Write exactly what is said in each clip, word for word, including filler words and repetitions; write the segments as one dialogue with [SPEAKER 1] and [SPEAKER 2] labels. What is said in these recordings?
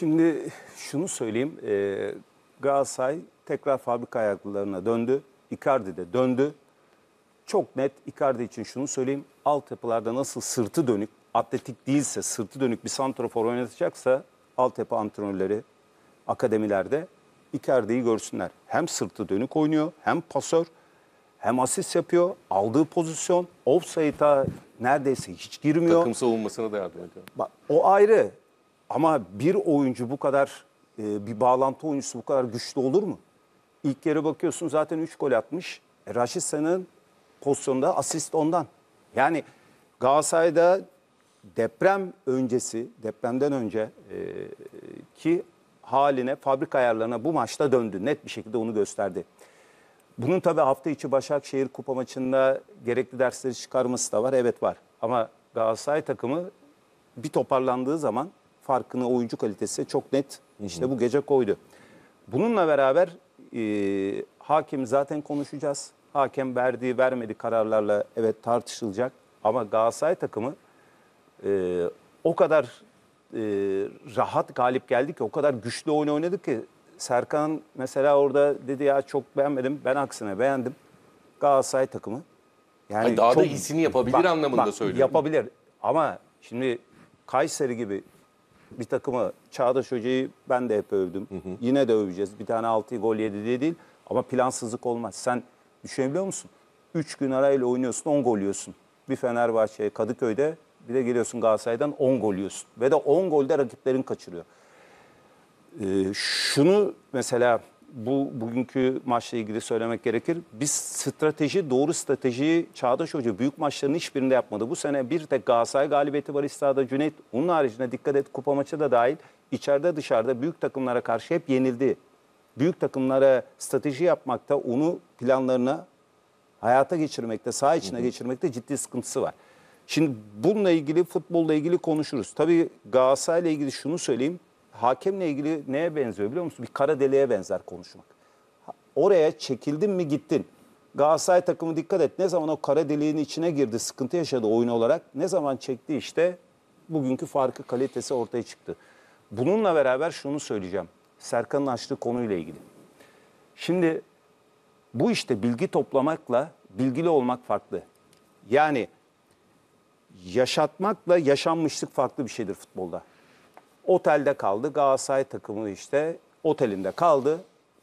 [SPEAKER 1] Şimdi şunu söyleyeyim. E, Galatasaray tekrar fabrika ayaklarına döndü. Icardi de döndü. Çok net Icardi için şunu söyleyeyim. Altyapılarda nasıl sırtı dönük, atletik değilse, sırtı dönük bir santrafor oynatacaksa altyapı antrenörleri, akademilerde Icardi'yi görsünler. Hem sırtı dönük oynuyor, hem pasör, hem asist yapıyor. Aldığı pozisyon offside'a neredeyse hiç girmiyor.
[SPEAKER 2] Takım savunmasına da yardım ediyor.
[SPEAKER 1] Bak, o ayrı. Ama bir oyuncu bu kadar, e, bir bağlantı oyuncusu bu kadar güçlü olur mu? İlk yarı bakıyorsun zaten üç gol atmış. E, Raşit Sayın'ın pozisyonda asist ondan. Yani Galatasaray'da deprem öncesi, depremden önce e, ki haline, fabrika ayarlarına bu maçta döndü. Net bir şekilde onu gösterdi. Bunun tabii hafta içi Başakşehir Kupa maçında gerekli dersleri çıkarması da var. Evet var. Ama Galatasaray takımı bir toparlandığı zaman farkını, oyuncu kalitesi çok net işte bu gece koydu. Bununla beraber e, hakem zaten konuşacağız. Hakem verdiği vermediği kararlarla evet tartışılacak. Ama Galatasaray takımı e, o kadar e, rahat galip geldi ki, o kadar güçlü oyun oynadı ki. Serkan mesela orada dedi ya çok beğenmedim. Ben aksine beğendim. Galatasaray takımı. Yani
[SPEAKER 2] Hayır, daha
[SPEAKER 1] çok,
[SPEAKER 2] da iyisini yapabilir
[SPEAKER 1] bak,
[SPEAKER 2] anlamında
[SPEAKER 1] bak,
[SPEAKER 2] söylüyorum.
[SPEAKER 1] Yapabilir ama şimdi Kayseri gibi bir takımı, Çağdaş Hoca'yı ben de hep övdüm. Hı hı. Yine de öveceğiz. Bir tane altı gol yedi diye değil. Ama plansızlık olmaz. Sen düşünebiliyor musun? Üç gün arayla oynuyorsun, on gol yiyorsun. Bir Fenerbahçe, Kadıköy'de, bir de geliyorsun Galatasaray'dan on gol yiyorsun. Ve de on golde rakiplerin kaçırıyor. Ee, şunu mesela bu bugünkü maçla ilgili söylemek gerekir. Biz strateji, doğru stratejiyi Çağdaş Hoca büyük maçların hiçbirinde yapmadı. Bu sene bir tek Galatasaray galibiyeti var İstiha'da, Cüneyt. Onun haricinde dikkat et, kupa maçı da dahil içeride dışarıda büyük takımlara karşı hep yenildi. Büyük takımlara strateji yapmakta, onu planlarına hayata geçirmekte, saha içine hı hı. geçirmekte ciddi sıkıntısı var. Şimdi bununla ilgili, futbolla ilgili konuşuruz. Tabii Galatasaray'la ilgili şunu söyleyeyim. Hakemle ilgili neye benziyor biliyor musun? Bir kara deliğe benzer konuşmak. Oraya çekildin mi gittin. Galatasaray takımı dikkat et. Ne zaman o kara deliğin içine girdi, sıkıntı yaşadı oyun olarak. Ne zaman çekti işte bugünkü farkı, kalitesi ortaya çıktı. Bununla beraber şunu söyleyeceğim. Serkan'ın açtığı konuyla ilgili. Şimdi bu işte bilgi toplamakla bilgili olmak farklı. Yani yaşatmakla yaşanmışlık farklı bir şeydir futbolda. Otelde kaldı. Galatasaray takımı işte otelinde kaldı.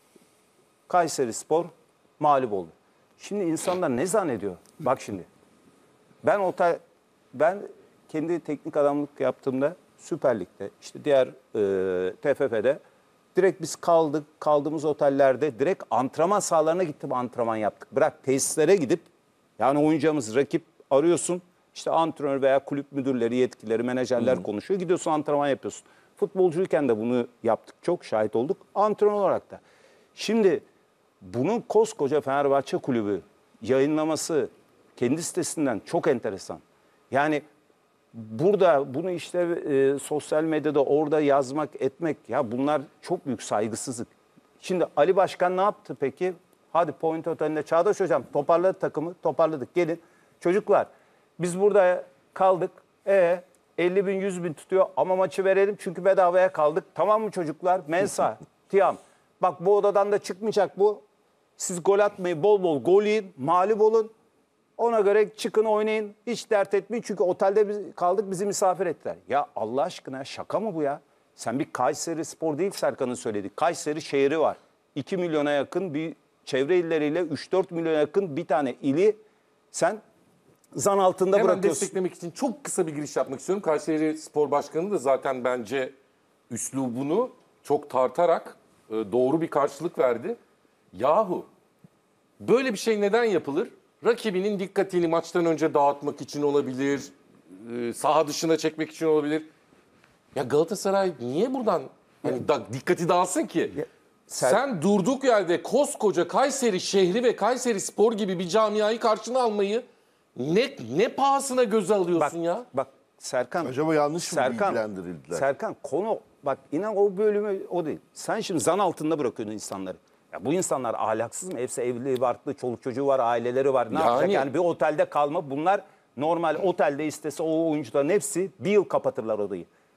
[SPEAKER 1] Kayserispor mağlup oldu. Şimdi insanlar ne zannediyor? Bak şimdi. Ben otel ben kendi teknik adamlık yaptığımda Süper Lig'de, işte diğer e, T F F'de direkt biz kaldık. Kaldığımız otellerde direkt antrenman sahalarına gittim, antrenman yaptık. Bırak tesislere gidip, yani oyuncağımız rakip arıyorsun. İşte antrenör veya kulüp müdürleri, yetkileri, menajerler Hı-hı. konuşuyor. Gidiyorsun, antrenman yapıyorsun. Futbolcuyken de bunu yaptık. Çok şahit olduk. Antrenör olarak da. Şimdi bunun koskoca Fenerbahçe kulübü yayınlaması kendi sitesinden çok enteresan. Yani burada bunu işte e, sosyal medyada orada yazmak, etmek, ya bunlar çok büyük saygısızlık. Şimdi Ali Başkan ne yaptı peki? Hadi Point Otel'inde Çağdaş Hocam toparladı takımı, toparladık, gelin. Çocuklar biz burada kaldık. E elli bin yüz bin tutuyor ama maçı verelim çünkü bedavaya kaldık. Tamam mı çocuklar? Mensa, Tiam. Bak bu odadan da çıkmayacak bu. Siz gol atmayın, bol bol gol yiyin, mağlup olun. Ona göre çıkın oynayın. Hiç dert etmeyin çünkü otelde biz kaldık, bizi misafir ettiler. Ya Allah aşkına şaka mı bu ya? Sen bir Kayserispor değil, Serkan'ın söylediği. Kayseri şehri var. iki milyona yakın bir çevre illeriyle üç dört milyona yakın bir tane ili sen zan altında
[SPEAKER 2] Hemen
[SPEAKER 1] bırakıyorsun.
[SPEAKER 2] Hemen desteklemek için çok kısa bir giriş yapmak istiyorum. Kayseri Spor Başkanı da zaten bence üslubunu çok tartarak doğru bir karşılık verdi. Yahu böyle bir şey neden yapılır? Rakibinin dikkatini maçtan önce dağıtmak için olabilir, saha dışına çekmek için olabilir. Ya Galatasaray niye buradan hani da, dikkati dağılsın ki? Ya, sen... sen durduk yerde koskoca Kayseri şehri ve Kayseri Spor gibi bir camiayı karşına almayı ne ne pahasına göze alıyorsun
[SPEAKER 1] bak,
[SPEAKER 2] ya?
[SPEAKER 1] Bak Serkan.
[SPEAKER 3] Acaba yanlış mı
[SPEAKER 1] Serkan,
[SPEAKER 3] bilgilendirildiler?
[SPEAKER 1] Serkan konu bak inan o bölümü o değil. Sen şimdi zan altında bırakıyorsun insanları. Ya bu insanlar ahlaksız mı? Hepsi evli, barklı, çoluk çocuğu var, aileleri var. Ne yani... yapacak? Yani bir otelde kalma. Bunlar normal otelde istese o oyuncuların hepsi bir yıl kapatırlar odayı.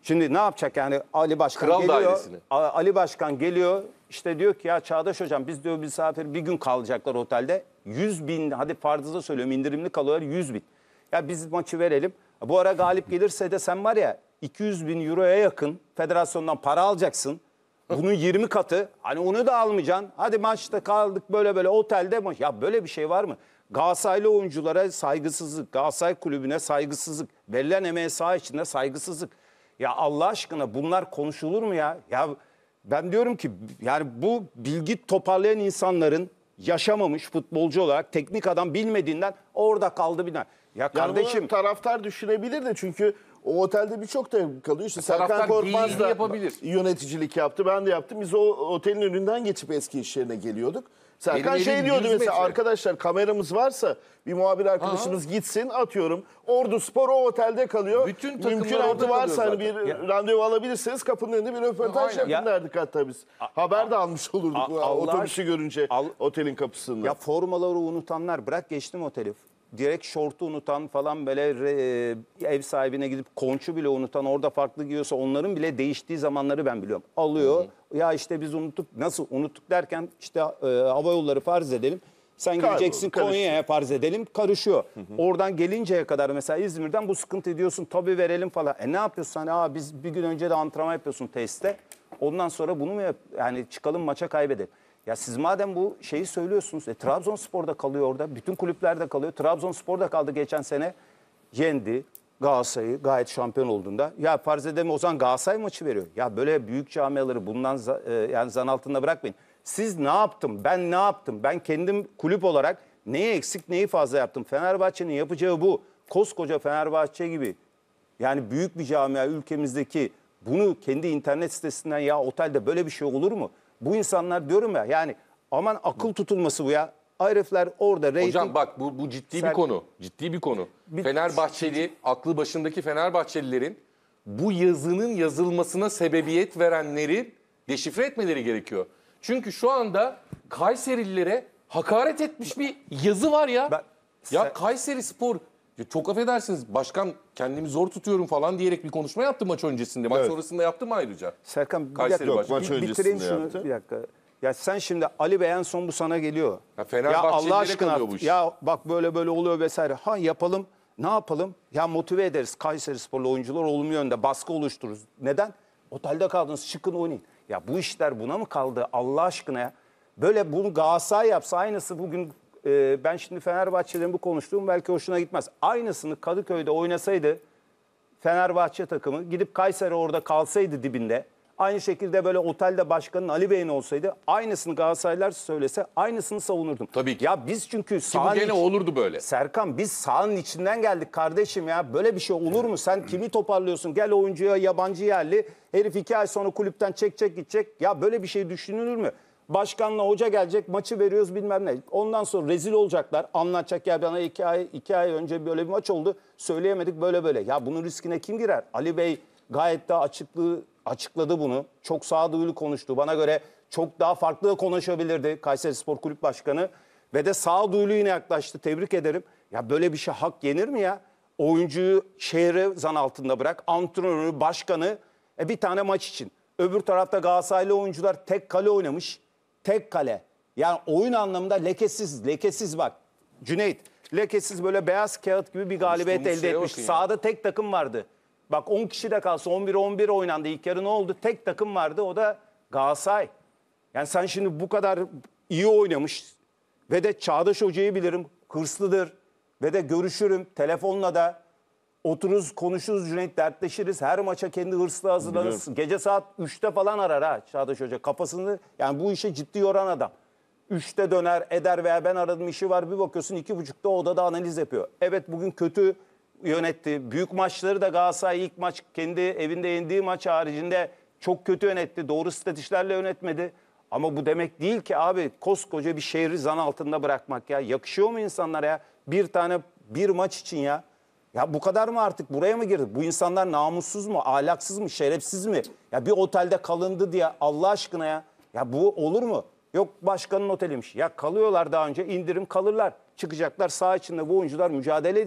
[SPEAKER 1] Şimdi ne yapacak yani Ali Başkan
[SPEAKER 2] Kral
[SPEAKER 1] geliyor.
[SPEAKER 2] dairesini.
[SPEAKER 1] A- Ali Başkan geliyor işte diyor ki ya Çağdaş Hocam biz diyor misafir bir gün kalacaklar otelde. yüz bin hadi farzıza söylüyorum indirimli kalıyorlar yüz bin. Ya biz maçı verelim. Bu ara galip gelirse de sen var ya iki yüz bin euroya yakın federasyondan para alacaksın. Bunun yirmi katı. Hani onu da almayacaksın. Hadi maçta kaldık böyle böyle otelde maç. Ya böyle bir şey var mı? Galatasaraylı oyunculara saygısızlık, Galatasaray kulübüne saygısızlık, verilen emeğe saha içinde saygısızlık. Ya Allah aşkına bunlar konuşulur mu ya? Ya ben diyorum ki yani bu bilgi toparlayan insanların yaşamamış futbolcu olarak teknik adam bilmediğinden orada kaldı bina. Ya
[SPEAKER 3] Yani
[SPEAKER 1] kardeşim
[SPEAKER 3] bunu taraftar düşünebilir de çünkü o otelde birçok da kalıyor. İşte Serkan
[SPEAKER 2] Taraftar
[SPEAKER 3] Korkmaz
[SPEAKER 2] dini
[SPEAKER 3] da
[SPEAKER 2] yapabilir.
[SPEAKER 3] yöneticilik yaptı. Ben de yaptım. Biz o otelin önünden geçip eski iş yerine geliyorduk. Serkan
[SPEAKER 2] Benim
[SPEAKER 3] şey
[SPEAKER 2] evim
[SPEAKER 3] diyordu
[SPEAKER 2] yüz
[SPEAKER 3] mesela
[SPEAKER 2] metre.
[SPEAKER 3] arkadaşlar kameramız varsa bir muhabir arkadaşımız gitsin atıyorum. Ordu Spor o otelde kalıyor.
[SPEAKER 2] Bütün takımlar
[SPEAKER 3] Mümkünatı
[SPEAKER 2] orada
[SPEAKER 3] varsa hani
[SPEAKER 2] kalıyor
[SPEAKER 3] bir
[SPEAKER 2] zaten.
[SPEAKER 3] randevu alabilirseniz kapının önünde bir röportaj
[SPEAKER 2] Aynen.
[SPEAKER 3] yapın
[SPEAKER 1] Ya-
[SPEAKER 3] derdik hatta biz. Haber de almış olurduk
[SPEAKER 1] A-
[SPEAKER 3] o
[SPEAKER 1] Allah
[SPEAKER 3] otobüsü
[SPEAKER 1] aşk-
[SPEAKER 3] görünce
[SPEAKER 1] Al-
[SPEAKER 3] otelin kapısında.
[SPEAKER 1] ya formaları unutanlar bırak geçtim oteli. Direkt şortu unutan falan böyle re- ev sahibine gidip konçu bile unutan orada farklı giyiyorsa onların bile değiştiği zamanları ben biliyorum. Alıyor ya işte biz unuttuk nasıl unuttuk derken işte e, hava yolları farz edelim. Sen
[SPEAKER 3] Kayboldu,
[SPEAKER 1] gideceksin
[SPEAKER 3] karıştı.
[SPEAKER 1] Konya'ya farz edelim karışıyor. Oradan gelinceye kadar mesela İzmir'den bu sıkıntı ediyorsun tabii verelim falan. E ne yapıyorsun hani Aa, biz bir gün önce de antrenman yapıyorsun tesiste. Ondan sonra bunu mu yap yani çıkalım maça kaybedelim. Ya siz madem bu şeyi söylüyorsunuz, e, Trabzonspor'da kalıyor orada, bütün kulüplerde kalıyor. Trabzonspor'da kaldı geçen sene, yendi Galatasaray'ı gayet şampiyon olduğunda. Ya farz edelim o zaman Galatasaray maçı veriyor. Ya böyle büyük camiaları bundan za- e, yani zan altında bırakmayın. Siz ne yaptım, ben ne yaptım? Ben kendim kulüp olarak neyi eksik, neyi fazla yaptım? Fenerbahçe'nin yapacağı bu. Koskoca Fenerbahçe gibi. Yani büyük bir camia ülkemizdeki bunu kendi internet sitesinden ya otelde böyle bir şey olur mu? Bu insanlar diyorum ya yani aman akıl tutulması bu ya. Herifler orada reyting...
[SPEAKER 2] Hocam bak bu, bu ciddi
[SPEAKER 1] Ser-
[SPEAKER 2] bir konu. Ciddi bir konu.
[SPEAKER 1] Bir-
[SPEAKER 2] Fenerbahçeli, aklı başındaki Fenerbahçelilerin bu yazının yazılmasına sebebiyet verenleri deşifre etmeleri gerekiyor. Çünkü şu anda Kayserililere hakaret etmiş bir yazı var ya.
[SPEAKER 1] Ben-
[SPEAKER 2] ya
[SPEAKER 1] Sen-
[SPEAKER 2] Kayseri Spor ya çok affedersiniz başkan kendimi zor tutuyorum falan diyerek bir konuşma yaptı maç öncesinde. Maç
[SPEAKER 3] Evet.
[SPEAKER 2] sonrasında yaptım ayrıca.
[SPEAKER 1] Serkan bir
[SPEAKER 2] Kayseri
[SPEAKER 1] dakika,
[SPEAKER 2] başkanı.
[SPEAKER 3] Maç
[SPEAKER 1] bir bitireyim
[SPEAKER 3] öncesinde
[SPEAKER 1] şunu
[SPEAKER 3] yaptı.
[SPEAKER 1] bir dakika. Ya sen şimdi Ali Bey en son bu sana geliyor.
[SPEAKER 2] Ya Fenerbahçelilere kalıyor bu iş.
[SPEAKER 1] Ya bak böyle böyle oluyor vesaire. Ha yapalım ne yapalım? Ya motive ederiz Kayserisporlu oyuncular olumlu yönde baskı oluştururuz. Neden? Otelde kaldınız çıkın oynayın. Ya bu işler buna mı kaldı Allah aşkına ya? Böyle bunu Galatasaray yapsa aynısı bugün e, ben şimdi Fenerbahçe'den bu konuştuğum belki hoşuna gitmez. Aynısını Kadıköy'de oynasaydı Fenerbahçe takımı gidip Kayseri orada kalsaydı dibinde. Aynı şekilde böyle otelde başkanın Ali Bey'in olsaydı aynısını Galatasaraylılar söylese aynısını savunurdum.
[SPEAKER 2] Tabii ki.
[SPEAKER 1] Ya biz çünkü
[SPEAKER 2] Ki bu
[SPEAKER 1] sahanın
[SPEAKER 2] gene
[SPEAKER 1] iç-
[SPEAKER 2] olurdu böyle.
[SPEAKER 1] Serkan biz sahanın içinden geldik kardeşim ya. Böyle bir şey olur mu? Sen kimi toparlıyorsun? Gel oyuncuya yabancı yerli. Herif iki ay sonra kulüpten çekecek gidecek. Ya böyle bir şey düşünülür mü? Başkanla hoca gelecek maçı veriyoruz bilmem ne. Ondan sonra rezil olacaklar. Anlatacak ya bana iki ay, iki ay önce böyle bir maç oldu. Söyleyemedik böyle böyle. Ya bunun riskine kim girer? Ali Bey gayet de açıklığı açıkladı bunu. Çok sağduyulu konuştu. Bana göre çok daha farklı da konuşabilirdi Kayserispor Kulüp Başkanı. Ve de sağduyulu yine yaklaştı. Tebrik ederim. Ya böyle bir şey hak yenir mi ya? Oyuncuyu şehre zan altında bırak. Antrenörü, başkanı e, bir tane maç için. Öbür tarafta Galatasaraylı oyuncular tek kale oynamış. Tek kale. Yani oyun anlamında lekesiz, lekesiz bak. Cüneyt, lekesiz böyle beyaz kağıt gibi bir galibiyet
[SPEAKER 2] Konuştuğumuz
[SPEAKER 1] elde
[SPEAKER 2] şeye
[SPEAKER 1] etmiş.
[SPEAKER 2] bakın ya.
[SPEAKER 1] Sahada tek takım vardı. Bak on kişi de kalsa on bir on bir oynandı. İlk yarı ne oldu? Tek takım vardı o da Galatasaray. Yani sen şimdi bu kadar iyi oynamış ve de Çağdaş Hoca'yı bilirim. Hırslıdır ve de görüşürüm telefonla da. Otururuz, konuşuruz Cüneyt, dertleşiriz. Her maça kendi hırslı hazırlanırız. Gece saat üçte falan arar ha Çağdaş Hoca. Kafasını yani bu işe ciddi yoran adam. Üçte döner, eder veya ben aradım işi var. Bir bakıyorsun iki buçukta odada analiz yapıyor. Evet bugün kötü yönetti. Büyük maçları da Galatasaray ilk maç kendi evinde yendiği maç haricinde çok kötü yönetti. Doğru stratejilerle yönetmedi. Ama bu demek değil ki abi koskoca bir şehri zan altında bırakmak ya. Yakışıyor mu insanlara ya? Bir tane bir maç için ya. Ya bu kadar mı artık buraya mı girdi? Bu insanlar namussuz mu, ahlaksız mı, şerefsiz mi? Ya bir otelde kalındı diye Allah aşkına ya. Ya bu olur mu? Yok başkanın oteliymiş. Ya kalıyorlar daha önce indirim kalırlar. Çıkacaklar saha içinde bu oyuncular mücadele edecek.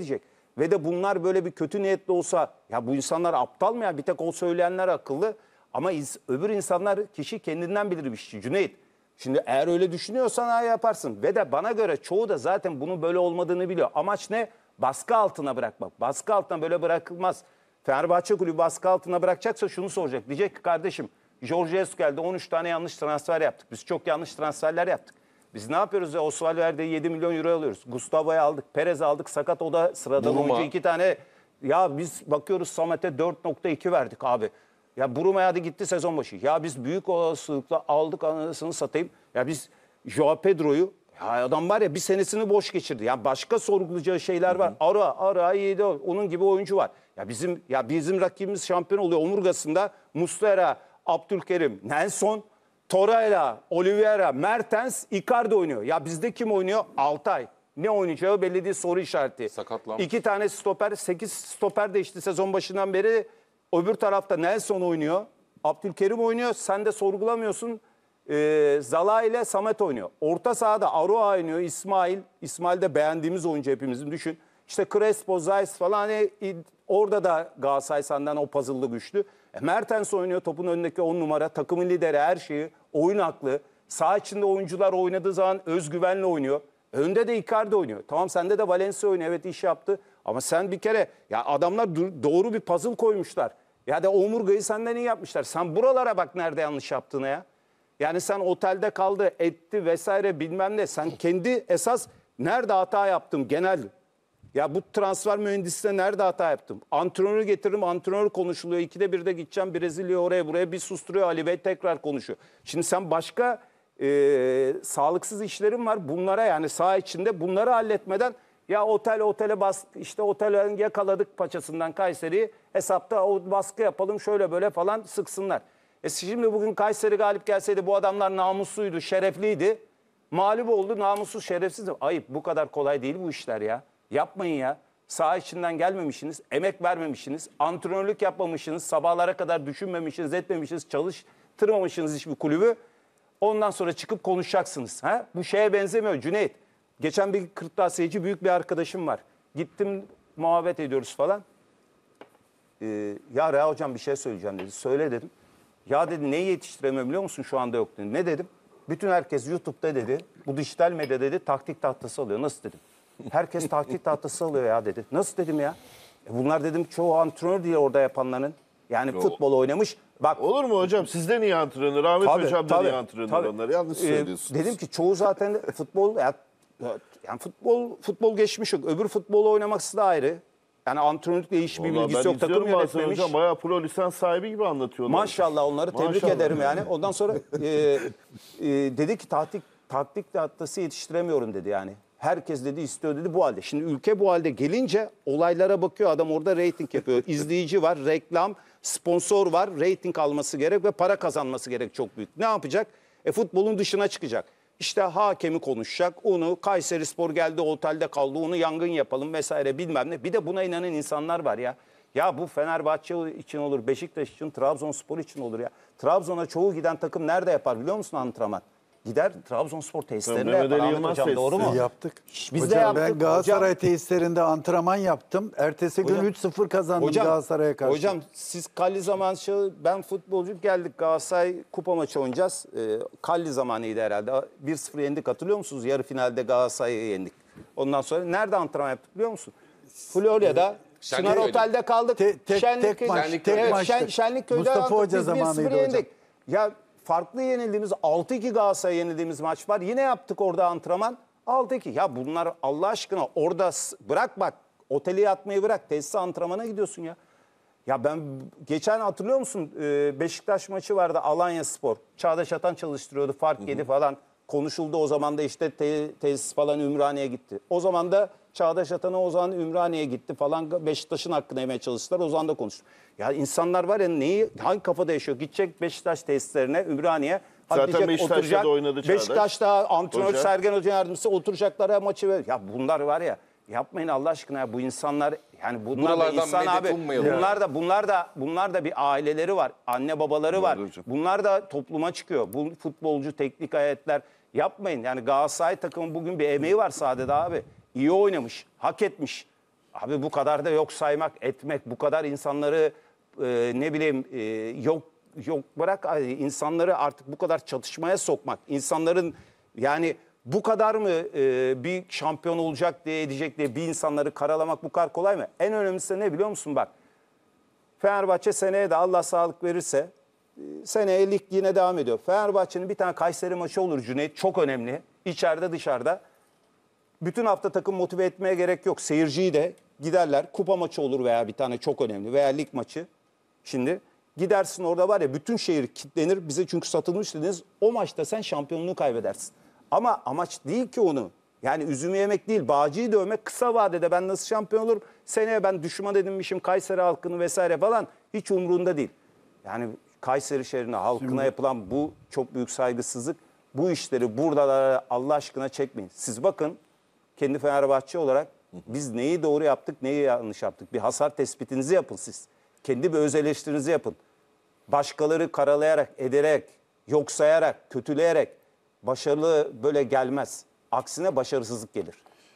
[SPEAKER 1] ve de bunlar böyle bir kötü niyetli olsa ya bu insanlar aptal mı ya? Bir tek o söyleyenler akıllı ama ins- öbür insanlar kişi kendinden bilir bir şey. Cüneyt. Şimdi eğer öyle düşünüyorsan ha yaparsın. Ve de bana göre çoğu da zaten bunun böyle olmadığını biliyor. Amaç ne? Baskı altına bırakmak. Baskı altına böyle bırakılmaz. Fenerbahçe kulübü baskı altına bırakacaksa şunu soracak. Diyecek ki kardeşim Jorge Jesus geldi on üç tane yanlış transfer yaptık. Biz çok yanlış transferler yaptık. Biz ne yapıyoruz ya? Osvaldo Verde'yi yedi milyon euro alıyoruz. Gustavo'yu aldık. Perez aldık. Sakat o da sıradan
[SPEAKER 2] Buruma.
[SPEAKER 1] oyuncu iki tane. Ya biz bakıyoruz Samet'e dört nokta iki verdik abi. Ya Buruma hadi gitti sezon başı. Ya biz büyük olasılıkla aldık anasını satayım. Ya biz Joao Pedro'yu ya adam var ya bir senesini boş geçirdi. Ya başka sorgulayacağı şeyler var. Ara ara iyiydi. Onun gibi oyuncu var. Ya bizim ya bizim rakibimiz şampiyon oluyor omurgasında. Muslera, Abdülkerim, Nelson, Torreira, Oliveira, Mertens, Icardi oynuyor. Ya bizde kim oynuyor? Altay. Ne oynayacağı belli değil, soru işareti.
[SPEAKER 2] Sakatlanmış.
[SPEAKER 1] İki tane stoper, sekiz stoper değişti sezon başından beri. Öbür tarafta Nelson oynuyor. Abdülkerim oynuyor. Sen de sorgulamıyorsun. Ee, Zala ile Samet oynuyor. Orta sahada Aroa oynuyor. İsmail. İsmail de beğendiğimiz oyuncu hepimizin. Düşün. İşte Crespo, Zayis falan. Hani, orada da Galatasaray senden o puzzle'lı güçlü. E, Mertens oynuyor. Topun önündeki on numara. Takımın lideri her şeyi. Oyun aklı. Saha içinde oyuncular oynadığı zaman özgüvenle oynuyor. Önde de Icardi oynuyor. Tamam sende de Valencia oynuyor. Evet iş yaptı. Ama sen bir kere ya adamlar doğru bir puzzle koymuşlar. Ya da omurgayı senden iyi yapmışlar. Sen buralara bak nerede yanlış yaptığına ya. Yani sen otelde kaldı, etti vesaire bilmem ne. Sen kendi esas nerede hata yaptım genel. Ya bu transfer mühendisliğine nerede hata yaptım? Antrenörü getiririm, antrenör konuşuluyor. İkide birde gideceğim Brezilya'ya oraya buraya bir susturuyor. Ali Bey tekrar konuşuyor. Şimdi sen başka e, sağlıksız işlerin var. Bunlara yani saha içinde bunları halletmeden ya otel otele bas işte otel yakaladık paçasından Kayseri'yi hesapta o baskı yapalım şöyle böyle falan sıksınlar. E şimdi bugün Kayseri galip gelseydi bu adamlar namusluydu, şerefliydi. Mağlup oldu, namussuz, şerefsiz. Ayıp, bu kadar kolay değil bu işler ya. Yapmayın ya. Saha içinden gelmemişsiniz, emek vermemişsiniz, antrenörlük yapmamışsınız, sabahlara kadar düşünmemişsiniz, etmemişsiniz, çalıştırmamışsınız hiçbir kulübü. Ondan sonra çıkıp konuşacaksınız. Ha? Bu şeye benzemiyor Cüneyt. Geçen bir kırtasiyeci büyük bir arkadaşım var. Gittim muhabbet ediyoruz falan. Ee, ya Reha hocam bir şey söyleyeceğim dedi. Söyle dedim. Ya dedi neyi yetiştiremiyorum biliyor musun şu anda yok dedi. Ne dedim? Bütün herkes YouTube'da dedi. Bu dijital medya dedi taktik tahtası alıyor. Nasıl dedim? Herkes taktik tahtası alıyor ya dedi. Nasıl dedim ya? E bunlar dedim çoğu antrenör değil orada yapanların. Yani
[SPEAKER 3] Yo.
[SPEAKER 1] futbol oynamış. Bak
[SPEAKER 3] Olur mu hocam? Sizde niye antrenör? Ahmet
[SPEAKER 1] Tabii,
[SPEAKER 3] Hocam da
[SPEAKER 1] tabii,
[SPEAKER 3] niye antrenör
[SPEAKER 1] tabii.
[SPEAKER 3] onlar? Yanlış
[SPEAKER 1] Ee,
[SPEAKER 3] söylüyorsunuz.
[SPEAKER 1] dedim ki çoğu zaten futbol ya, yani futbol futbol geçmiş yok. Öbür futbolu oynaması da ayrı. Yani antrenörlükle hiçbir
[SPEAKER 3] Vallahi
[SPEAKER 1] bilgisi
[SPEAKER 3] ben
[SPEAKER 1] yok. Takım
[SPEAKER 3] izliyorum bazen
[SPEAKER 1] yönetmemiş.
[SPEAKER 3] hocam. Bayağı pro lisans sahibi gibi anlatıyorlar.
[SPEAKER 1] Maşallah onları tebrik
[SPEAKER 3] Maşallah.
[SPEAKER 1] ederim yani. Ondan sonra e, e, dedi ki taktik taktik tahtası yetiştiremiyorum dedi yani. Herkes dedi istiyor dedi bu halde. Şimdi ülke bu halde gelince olaylara bakıyor adam orada reyting yapıyor. İzleyici var, reklam, sponsor var, reyting alması gerek ve para kazanması gerek çok büyük. Ne yapacak? E futbolun dışına çıkacak. İşte hakemi konuşacak, onu Kayserispor geldi otelde kaldı, onu yangın yapalım vesaire bilmem ne. Bir de buna inanan insanlar var ya. Ya bu Fenerbahçe için olur, Beşiktaş için, Trabzonspor için olur ya. Trabzon'a çoğu giden takım nerede yapar biliyor musun antrenman? Gider Trabzonspor tesislerinde
[SPEAKER 3] Mehmet
[SPEAKER 1] yapar
[SPEAKER 3] Ali
[SPEAKER 1] Ahmet
[SPEAKER 3] Yılmaz
[SPEAKER 1] Hocam doğru mu?
[SPEAKER 3] tesisleri.
[SPEAKER 4] Yaptık.
[SPEAKER 1] Şş, biz de
[SPEAKER 4] Hocam
[SPEAKER 1] yaptık.
[SPEAKER 4] ben Galatasaray
[SPEAKER 1] Hocam-
[SPEAKER 4] tesislerinde antrenman yaptım. Ertesi gün
[SPEAKER 1] Hocam-
[SPEAKER 4] üç sıfır kazandım Galatasaray'a karşı.
[SPEAKER 1] Hocam siz Kalli zamanı ben futbolcu geldik Galatasaray kupa maçı oynayacağız. Ee, Kalli zamanıydı herhalde. bir sıfır yendik hatırlıyor musunuz? Yarı finalde Galatasaray'ı yendik. Ondan sonra nerede antrenman yaptık biliyor musun? Florya'da Çınar
[SPEAKER 2] Şenlikköy'de.
[SPEAKER 1] Otelde kaldık.
[SPEAKER 4] Te- tek-
[SPEAKER 1] Şenlik,
[SPEAKER 4] tek maç,
[SPEAKER 1] Şenlik,
[SPEAKER 4] tek
[SPEAKER 1] evet,
[SPEAKER 4] maçtı.
[SPEAKER 1] Şen, Şenlikköy'de
[SPEAKER 4] Mustafa
[SPEAKER 1] attık,
[SPEAKER 4] Hoca
[SPEAKER 1] biz bir sıfır
[SPEAKER 4] zamanıydı hocam.
[SPEAKER 1] yendik. Ya farklı yenildiğimiz altı iki Galatasaray yenildiğimiz maç var. Yine yaptık orada antrenman. altı iki. Ya bunlar Allah aşkına orada s- bırak bak oteli yatmayı bırak. Tesise antrenmana gidiyorsun ya. Ya ben geçen hatırlıyor musun Ee, Beşiktaş maçı vardı Alanyaspor. Çağdaş Atan çalıştırıyordu fark yedi falan. Konuşuldu o zaman da işte te- tesis falan Ümraniye'ye gitti. O zaman da Çağdaş Atan'a o zaman Ümraniye'ye gitti falan Beşiktaş'ın hakkını yemeye çalıştılar. O zaman da konuştu. Ya insanlar var ya neyi hangi kafada yaşıyor? Gidecek Beşiktaş tesislerine Ümraniye. Hadi
[SPEAKER 3] Zaten
[SPEAKER 1] diyecek,
[SPEAKER 3] Beşiktaş'ta
[SPEAKER 1] oturacak.
[SPEAKER 3] da oynadı Çağdaş.
[SPEAKER 1] Beşiktaş'ta antrenör
[SPEAKER 3] Hoca.
[SPEAKER 1] Sergen Hoca yardımcısı oturacaklar maçı ver. Ya bunlar var ya yapmayın Allah aşkına ya bu insanlar yani bunlar da
[SPEAKER 2] Buralardan
[SPEAKER 1] insan
[SPEAKER 2] medet
[SPEAKER 1] abi.
[SPEAKER 2] ummayalım.
[SPEAKER 1] Bunlar da bunlar da bunlar da bir aileleri var. Anne babaları var.
[SPEAKER 3] hocam.
[SPEAKER 1] Bunlar da topluma çıkıyor. Bu futbolcu teknik hayatlar yapmayın. Yani Galatasaray takımın bugün bir emeği var sahada abi. İyi oynamış, hak etmiş. Abi bu kadar da yok saymak, etmek, bu kadar insanları e, ne bileyim e, yok yok bırak ay, insanları artık bu kadar çatışmaya sokmak, insanların yani bu kadar mı e, bir şampiyon olacak diye edecek diye bir insanları karalamak bu kadar kolay mı? En önemlisi de ne biliyor musun bak? Fenerbahçe seneye de Allah sağlık verirse e, seneye lig yine devam ediyor. Fenerbahçe'nin bir tane Kayseri maçı olur Cüneyt, çok önemli. İçeride dışarıda. Bütün hafta takım motive etmeye gerek yok. Seyirciyi de giderler. Kupa maçı olur veya bir tane çok önemli veya lig maçı. Şimdi gidersin orada var ya bütün şehir kilitlenir. Bize çünkü satılmış dediniz. O maçta sen şampiyonluğu kaybedersin. Ama amaç değil ki onu. Yani üzümü yemek değil, bağcıyı dövmek kısa vadede ben nasıl şampiyon olurum? Seneye ben düşman edinmişim Kayseri halkını vesaire falan hiç umurunda değil. Yani Kayseri şehrine, halkına
[SPEAKER 4] Şimdi...
[SPEAKER 1] yapılan bu çok büyük saygısızlık. Bu işleri burada Allah aşkına çekmeyin. Siz bakın kendi Fenerbahçe olarak biz neyi doğru yaptık, neyi yanlış yaptık? Bir hasar tespitinizi yapın siz. Kendi bir öz eleştirinizi yapın. Başkaları karalayarak, ederek, yok sayarak, kötüleyerek başarılı böyle gelmez. Aksine başarısızlık gelir.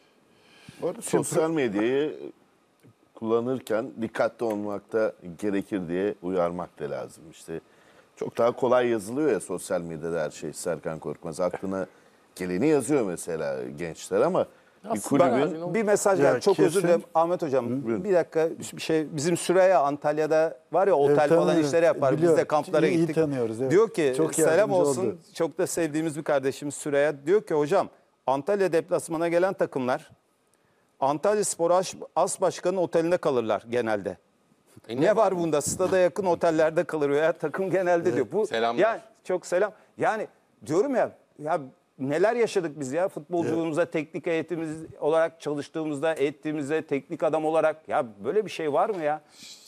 [SPEAKER 3] Bu arada sosyal medyayı kullanırken dikkatli olmakta gerekir diye uyarmak da lazım. İşte çok daha kolay yazılıyor ya sosyal medyada her şey. Serkan Korkmaz aklına geleni yazıyor mesela gençler ama bir kulübün...
[SPEAKER 1] Bir mesaj
[SPEAKER 4] Ya
[SPEAKER 1] geldi. Çok
[SPEAKER 4] kesin.
[SPEAKER 1] özür dilerim Ahmet Hocam. Bir dakika bir şey bizim Süreyya Antalya'da var ya otel
[SPEAKER 4] Evet,
[SPEAKER 1] falan
[SPEAKER 4] tanıyorum.
[SPEAKER 1] işleri yapar. Biz
[SPEAKER 4] Biliyorum.
[SPEAKER 1] de kamplara
[SPEAKER 4] İyi
[SPEAKER 1] gittik.
[SPEAKER 4] tanıyoruz, evet.
[SPEAKER 1] Diyor ki
[SPEAKER 4] Çok
[SPEAKER 1] selam
[SPEAKER 4] yardımcı
[SPEAKER 1] olsun.
[SPEAKER 4] oldu.
[SPEAKER 1] Çok da sevdiğimiz bir kardeşimiz Süreyya. Diyor ki hocam Antalya deplasmana gelen takımlar Antalya Spor As, As Başkanı'nın otelinde kalırlar genelde.
[SPEAKER 2] E
[SPEAKER 1] ne var bunda? Stada yakın otellerde kalır ya takım genelde diyor. Bu
[SPEAKER 2] Selamlar.
[SPEAKER 1] ya çok selam. Yani diyorum ya ya neler yaşadık biz ya futbolculuğumuza teknik heyetimiz olarak çalıştığımızda ettiğimizde teknik adam olarak ya böyle bir şey var mı ya?